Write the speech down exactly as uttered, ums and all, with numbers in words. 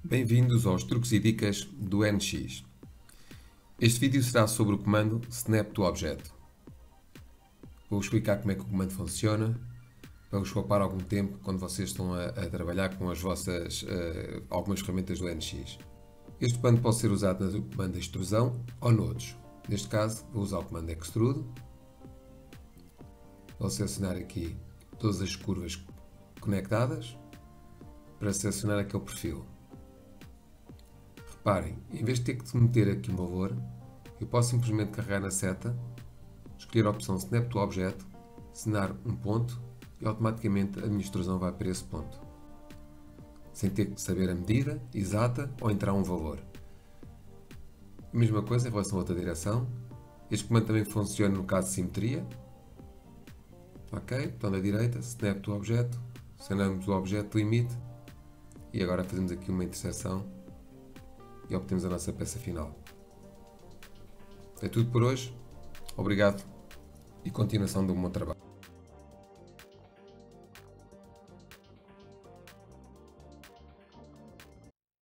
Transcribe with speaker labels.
Speaker 1: Bem-vindos aos truques e dicas do N X. Este vídeo será sobre o comando Snap to Object. Vou explicar como é que o comando funciona, para vos poupar algum tempo quando vocês estão a, a trabalhar com as vossas uh, algumas ferramentas do N X. Este comando pode ser usado no comando extrusão ou noutros. Neste caso, vou usar o comando extrude. Vou selecionar aqui todas as curvas conectadas para selecionar aquele perfil. Reparem, em vez de ter que meter aqui um valor, eu posso simplesmente carregar na seta, escolher a opção Snap to Object, assinar um ponto e automaticamente a minha extrusão vai para esse ponto, sem ter que saber a medida exata ou entrar um valor. A mesma coisa em relação a outra direção. Este comando também funciona no caso de simetria. Ok, botão da direita, Snap to Object, selecionamos o objeto limite e agora fazemos aqui uma interseção e obtemos a nossa peça final. É tudo por hoje. Obrigado e continuação do bom trabalho.